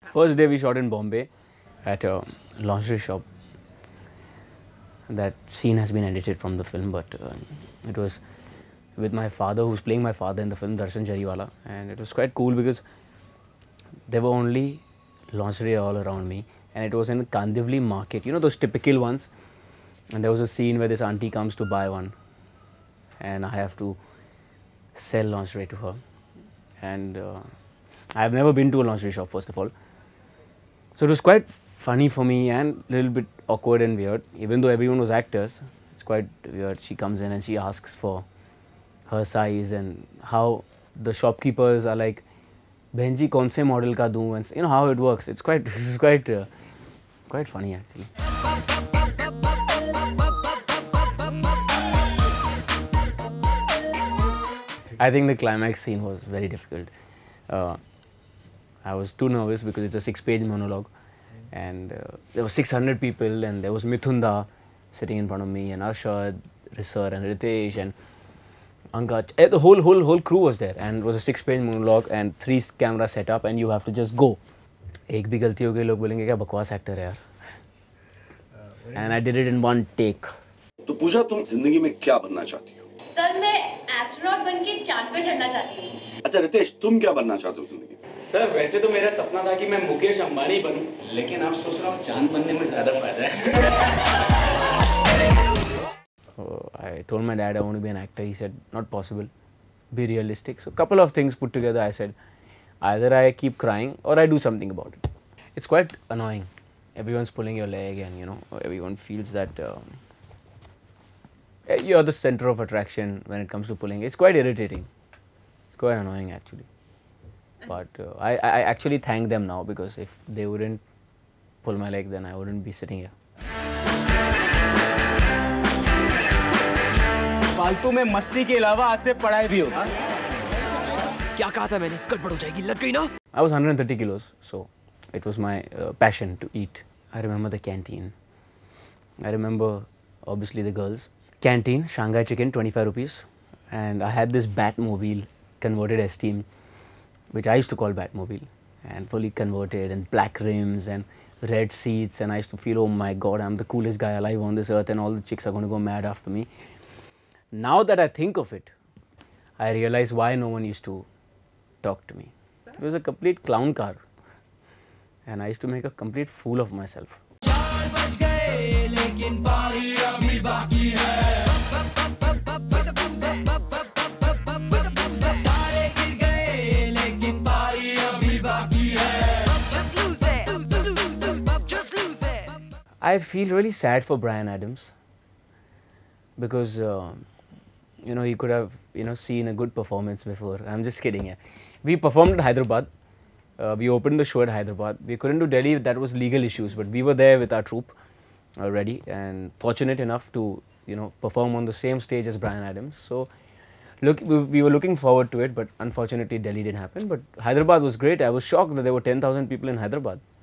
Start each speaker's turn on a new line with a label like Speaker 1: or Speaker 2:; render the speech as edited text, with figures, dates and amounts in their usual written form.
Speaker 1: First day we shot in Bombay at a lingerie shop. That scene has been edited from the film, but it was with my father, who's playing my father in the film, Darshan Jariwala, and it was quite cool because there were only lingerie all around me, and it was in Kandivali market, you know, those typical ones. And there was a scene where this auntie comes to buy one, and I have to sell lingerie to her. And I have never been to a lingerie shop, first of all. So it was quite funny for me and a little bit awkward and weird. Even though everyone was actors, it's quite weird. She comes in and she asks for her size and how the shopkeepers are like, "Benji, kaun se model ka do?" And you know how it works. It's quite funny actually. I think the climax scene was very difficult. I was too nervous because it's a 6-page monologue, and there were 600 people, and there was Mithunda sitting in front of me, and Arshad, Risar, and Ritesh, and Angad. The whole crew was there, and it was a 6-page monologue and 3 camera setup, and you have to just go. एक भी गलती हो गई लोग बोलेंगे क्या बकवास actor है यार. And I did it in one take.
Speaker 2: तो पूजा तुम जिंदगी में क्या बनना चाहती हो?
Speaker 3: सर मैं एस्ट्रोनॉट बनके चांद पे चढ़ना चाहती हूँ.
Speaker 2: अच्छा रितेश, तुम क्या बनना चाहते हो जिंदगी में?
Speaker 4: सर वैसे तो मेरा सपना था कि मैं मुकेश अंबानी बनूं, लेकिन आप सोच रहा हूँ चांद बनने में ज़्यादा फायदा है.
Speaker 1: I told my dad I want to be an actor. He said, not possible. Be realistic. So a couple of things put together, I said, either I keep crying or I do something about it. It's quite annoying. Everyone's pulling your leg, and you know, everyone feels that you're the center of attraction when it comes to pulling. It's quite irritating. It's quite annoying actually. But I actually thank them now, because if they wouldn't pull my leg, then I wouldn't be sitting here.
Speaker 4: फालतू में मस्ती के अलावा आज से पढ़ाई भी होगी.
Speaker 5: क्या कहा था मैंने? गड़बड़ हो जाएगी, लग गई ना?
Speaker 1: I was 130 kilos, so it was my passion to eat. I remember the canteen. I remember obviously the girls. Canteen, Shanghai chicken, 25 rupees. And I had this Batmobile converted S-Team, which I used to call Batmobile, and fully converted, and black rims and red seats, and I used to feel, oh my god, I'm the coolest guy alive on this earth, and all the chicks are going to go mad after me. Now that I think of it, I realize why no one used to talk to me. It was a complete clown car, and I used to make a complete fool of myself. I feel really sad for Bryan Adams, because you know, he could have, you know, seen a good performance before. I'm just kidding. Yeah. We performed at Hyderabad. We opened the show at Hyderabad. We couldn't do Delhi, that was legal issues, but we were there with our troupe already, and fortunate enough to, you know, perform on the same stage as Bryan Adams. So look, we were looking forward to it, but unfortunately Delhi didn't happen. But Hyderabad was great. I was shocked that there were 10,000 people in Hyderabad.